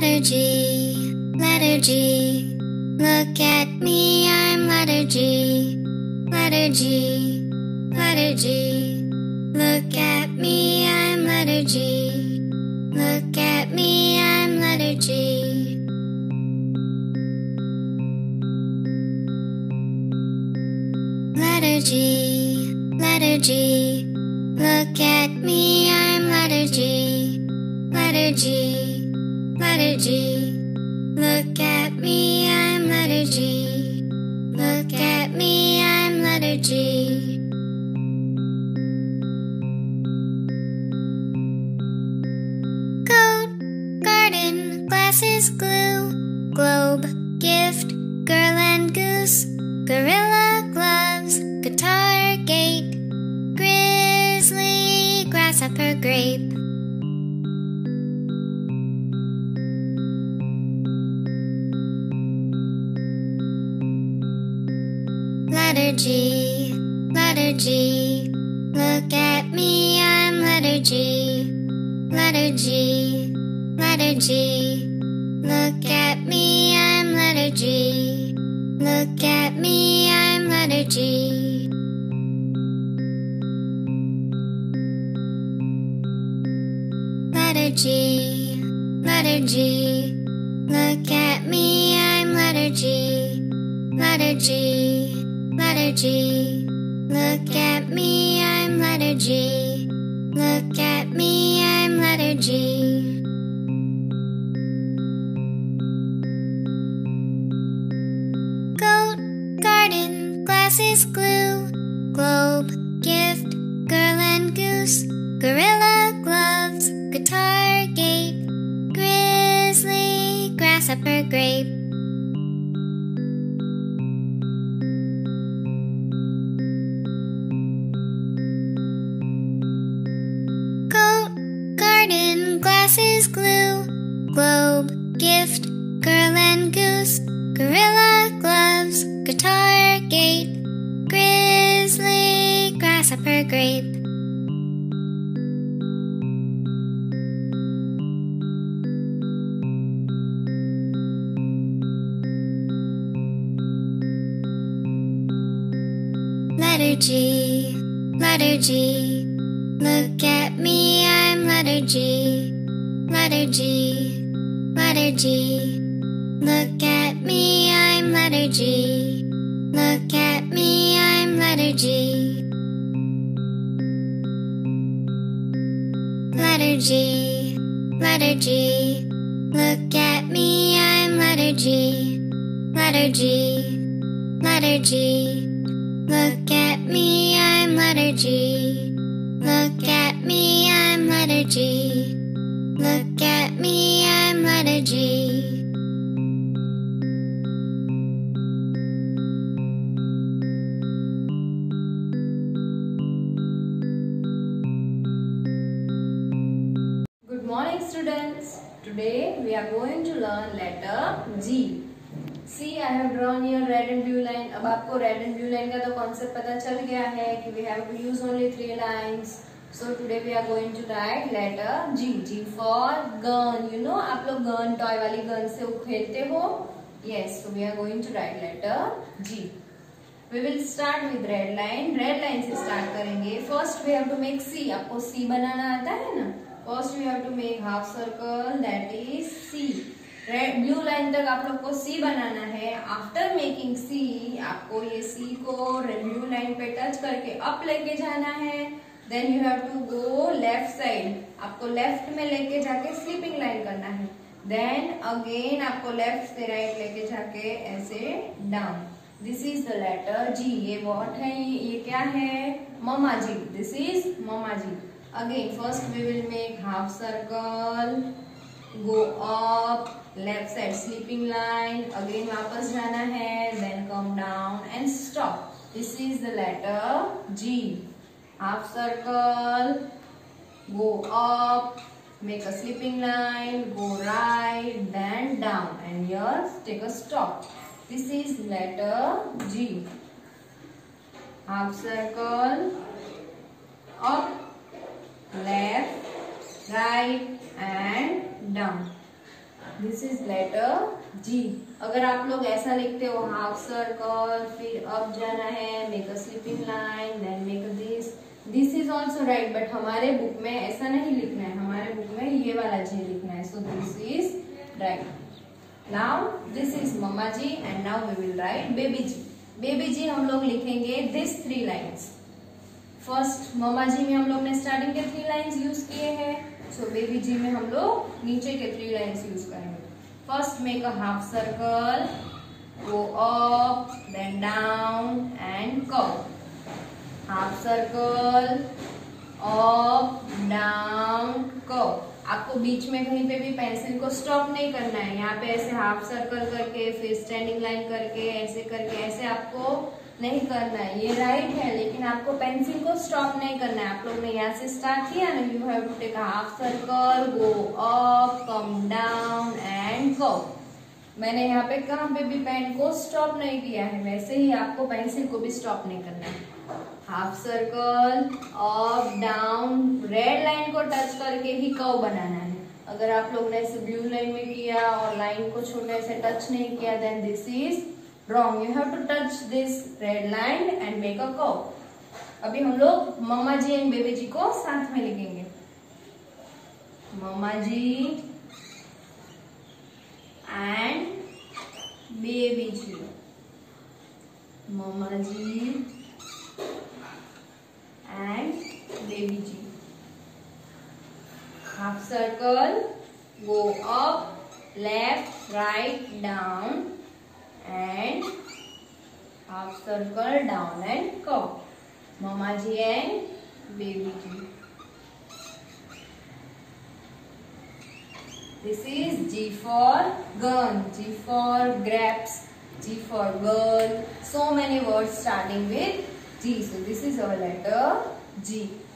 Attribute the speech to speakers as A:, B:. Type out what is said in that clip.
A: Letter G, letter G. Look at me, I'm letter G. Letter G, letter G. Look at me, I'm letter G. Look at me, I'm letter G. Letter G, letter G. Look at me, I'm letter G. Letter G, letter G. Look at me, I'm letter G. Look at me, I'm letter G. Goat, garden, glasses, glue, globe, gift, girl and goose, gorilla, gloves, guitar, gate, grizzly, grasshopper, grape. Letter G, letter G. Look at me, I'm letter G. Letter G, letter G. Look at me, I'm letter G. Look at me, I'm letter G. Letter G, letter G. Look at me, I'm letter G. Letter G, letter G. Look at me, I'm letter G. Look at me, I'm letter G. Goat, garden, glasses, glue, globe, gift, girl and goose, gorilla, gloves, guitar, gate, grizzly, grasshopper, grape. Glasses, glue, globe, gift, girl and goose, gorilla, gloves, guitar, gate, grizzly, grasshopper, grape. Letter G, letter G. Look at me, I'm letter G. Letter G, letter G. Look at me, I'm letter G. Look at me, I'm letter G. Letter G, letter G. Look at me, I'm letter G. Letter G, letter G. Look at me, I'm letter G. Look at me, I'm letter G. Look at me, I'm letter G.
B: Good morning, students. Today we are going to learn letter G. See, I have drawn here red and blue line. अब आपको red and blue line का तो concept पता चल गया है कि we have to use only 3 lines. So today we are going to write letter G. G for gun. You know, आप लोग gun toy वाली gun से खेलते हो? Yes. So we are going to write letter G. We will start with red line. Red line से start करेंगे. First we have to make C. आपको C बनाना आता है ना? First we have to make half circle. That is C. Red blue line तक आप लोग को सी बनाना है. आफ्टर मेकिंग सी आपको ये सी को रेड ब्लू लाइन पे टच करके अप लेके जाना है. Then you have to go left side. आपको लेफ्ट में लेके जाके स्लीपिंग लाइन करना है. देन अगेन आपको लेफ्ट से राइट लेके जाके ऐसे down. This is the letter G. ये व्हाट है? ये क्या है? Mama G. This is mama G. Again first we will make half circle, go up, left side sleeping line, again वापस जाना है, then come down and stop. This is the letter G. Half circle, go up, make a sleeping line, go right, then down and here take a stop. This is letter G. Half circle, up, left, right and down. This is letter G. अगर आप लोग ऐसा लिखते हो half circle, फिर up जाना है, make a sleeping line, then make this, this is also right, but हमारे बुक में ऐसा नहीं लिखना है, हमारे बुक में ये वाला जी लिखना है, so this is right. Now this is mama G and now we will write baby G. Baby G हम लोग लिखेंगे this 3 lines. First mama G में हम लोग ने स्टार्टिंग के 3 लाइन्स यूज किए हैं, सो बेबी जी में हम लोग नीचे के 3 लाइन्स यूज करेंगे। First make a half circle, go up, then down and curve. Half circle, up, down, curve. आपको बीच में कहीं पे भी पेंसिल को स्टॉप नहीं करना है। यहाँ पे ऐसे हाफ सर्कल करके, फिर स्टैंडिंग लाइन करके, ऐसे करके, ऐसे आपको नहीं करना है। ये राइट है, लेकिन आपको पेंसिल को स्टॉप नहीं करना है। आप लोग ने यहाँ से स्टार्ट किया ना, you have to take a half circle, go up, come down and curve. मैंने यहाँ पे कहाँ पे भी पेन को स्टॉप नहीं किया है, वैसे ही आपको पेंसिल को भी स्टॉप नहीं करना है। Half circle, up, down, red line को टच करके ही कर्व बनाना है। अगर आप लोग ने इसे ब्लू लाइन में किया और लाइन को छोटे से टच नहीं किया, then this is wrong. You have to touch this red line and make a curve. अभी हम लोग मम्मा जी एंड बेबी जी को साथ में लिखेंगे। Mama G and baby G, mama G and baby G. Half circle, go up, left, right, down and half circle, down and curve. Mama G and baby G. This is G for gun, G for grapes, G for girl. So many words starting with G. So this is our letter G.